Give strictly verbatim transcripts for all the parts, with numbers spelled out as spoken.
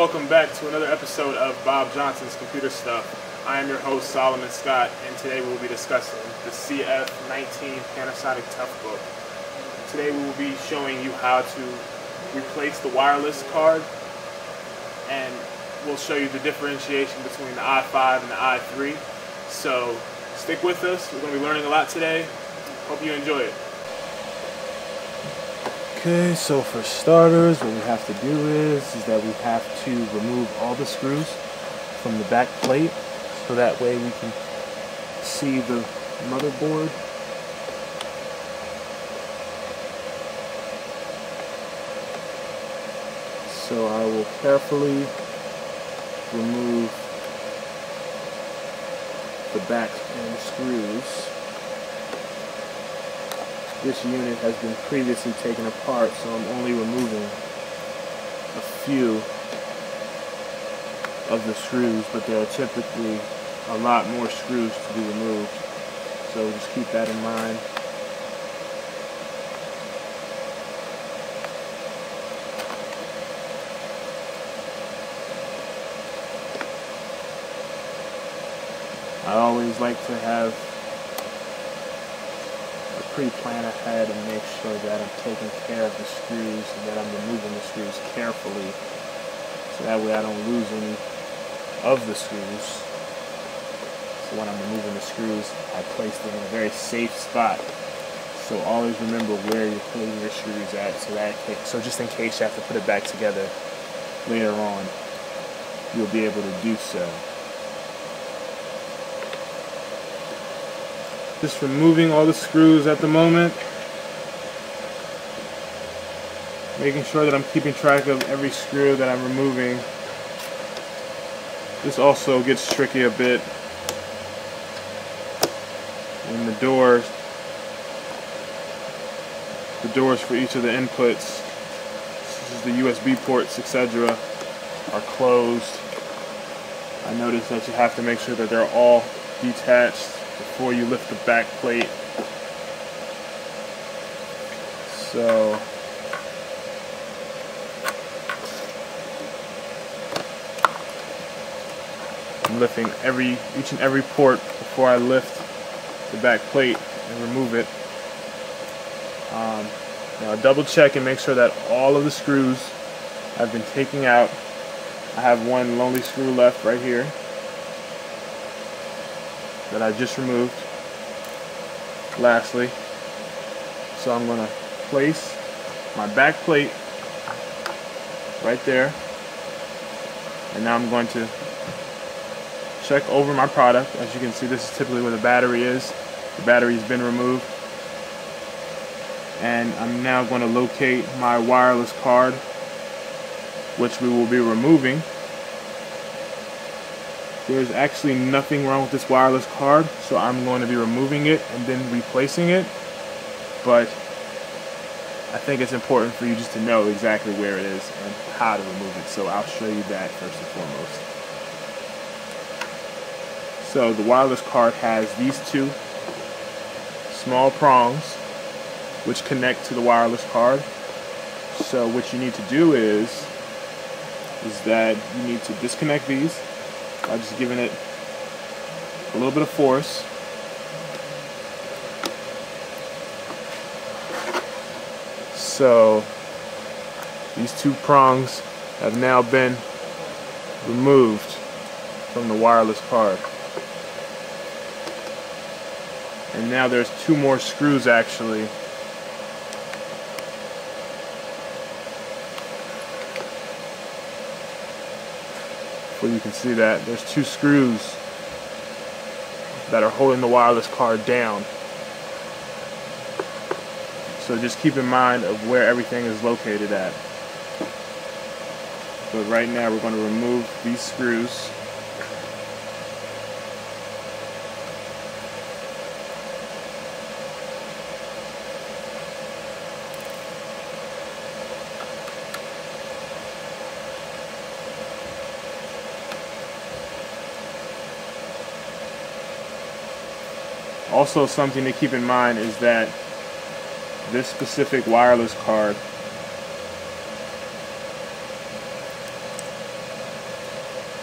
welcome back to another episode of Bob Johnson's Computer Stuff. I am your host, Solomon Scott, and today we will be discussing the C F nineteen Panasonic Toughbook. Today we will be showing you how to replace the wireless card, and we'll show you the differentiation between the i five and the i three. So stick with us, we're going to be learning a lot today. Hope you enjoy it. Okay, so for starters, what we have to do is, is that we have to remove all the screws from the back plate so that way we can see the motherboard. So I will carefully remove the back end screws. This unit has been previously taken apart, so I'm only removing a few of the screws, but there are typically a lot more screws to be removed, so just keep that in mind. I always like to have pre-plan ahead and make sure that I'm taking care of the screws and that I'm removing the screws carefully, so that way I don't lose any of the screws. So when I'm removing the screws, I place them in a very safe spot. So always remember where you're putting your screws at, so that so just in case you have to put it back together later on, you'll be able to do so. Just removing all the screws at the moment, making sure that I'm keeping track of every screw that I'm removing. This also gets tricky a bit when the doors, the doors for each of the inputs, this is the U S B ports, et cetera, are closed. I noticed that you have to make sure that they're all detached before you lift the back plate. So I'm lifting every each and every port before I lift the back plate and remove it. Um, now double check and make sure that all of the screws have been taken out. I have one lonely screw left right here that I just removed. Lastly, so I'm going to place my back plate right there, and now I'm going to check over my product. As you can see, this is typically where the battery is. The battery's been removed, and I'm now going to locate my wireless card, which we will be removing. There's actually nothing wrong with this wireless card, so I'm going to be removing it and then replacing it. But I think it's important for you just to know exactly where it is and how to remove it, so I'll show you that first and foremost. So the wireless card has these two small prongs which connect to the wireless card. So what you need to do is, is that you need to disconnect these by just giving it a little bit of force. So these two prongs have now been removed from the wireless card. And now there's two more screws actually. Well, you can see that there's two screws that are holding the wireless card down. So just keep in mind of where everything is located at. But right now we're going to remove these screws. Also, something to keep in mind is that this specific wireless card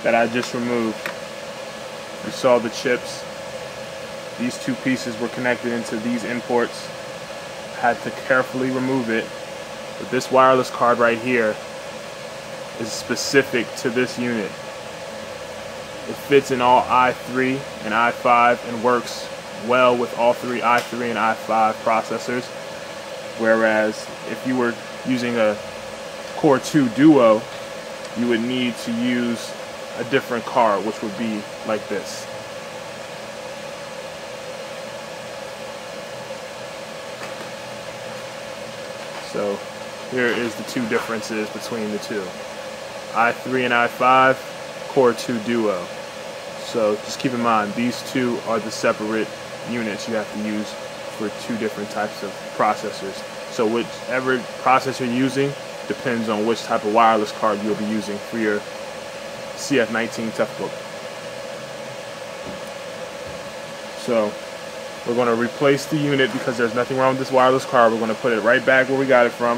that I just removed. You saw the chips. These two pieces were connected into these in ports. Had to carefully remove it. But this wireless card right here is specific to this unit. It fits in all i three and i five and works well with all three i three and i five processors. Whereas if you were using a Core two Duo, you would need to use a different card, which would be like this. So here is the two differences between the two. i three and i five, Core two Duo. So just keep in mind, these two are the separate units you have to use for two different types of processors. So whichever processor you're using depends on which type of wireless card you'll be using for your C F nineteen Toughbook. So we're going to replace the unit because there's nothing wrong with this wireless card. We're going to put it right back where we got it from.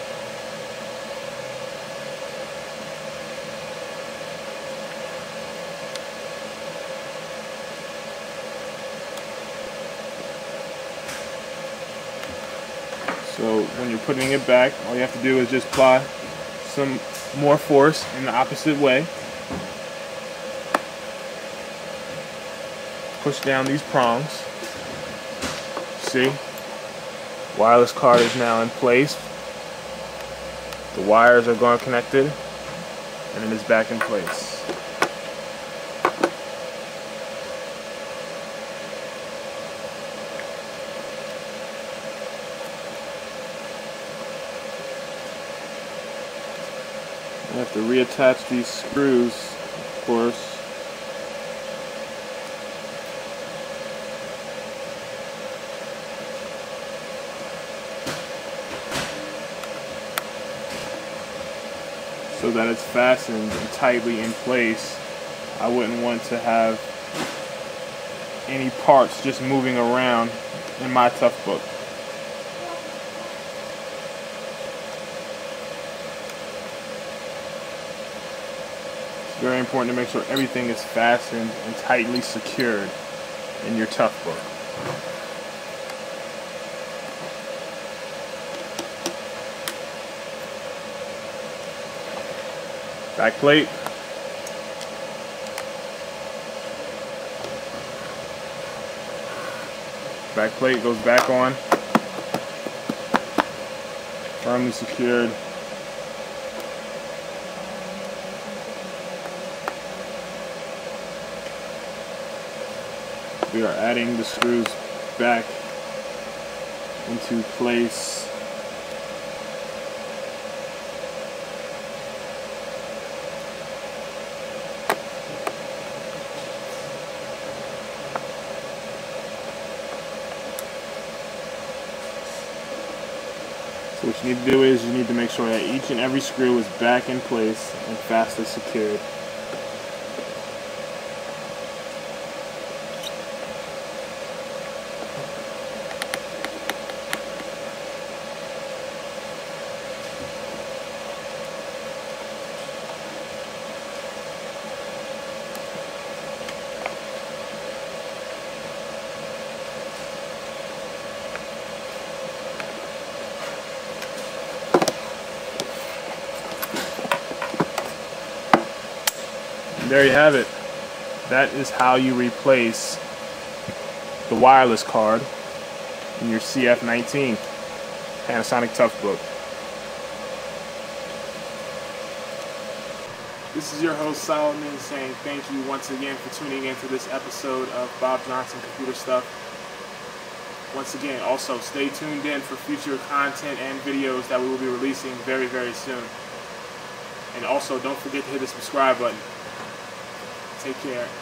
So when you're putting it back, all you have to do is just apply some more force in the opposite way. Push down these prongs. See? Wireless card is now in place. The wires are going connected, and it is back in place. I have to reattach these screws, of course. So that it's fastened and tightly in place. I wouldn't want to have any parts just moving around in my Toughbook. Very important to make sure everything is fastened and tightly secured in your Toughbook. Back plate. Back plate goes back on. Firmly secured. We are adding the screws back into place. So what you need to do is you need to make sure that each and every screw is back in place and fastly secured. There you have it. That is how you replace the wireless card in your C F nineteen Panasonic Toughbook. This is your host Solomon saying thank you once again for tuning in to this episode of Bob Johnson Computer Stuff. Once again, also stay tuned in for future content and videos that we will be releasing very, very soon. And also don't forget to hit the subscribe button. Take care.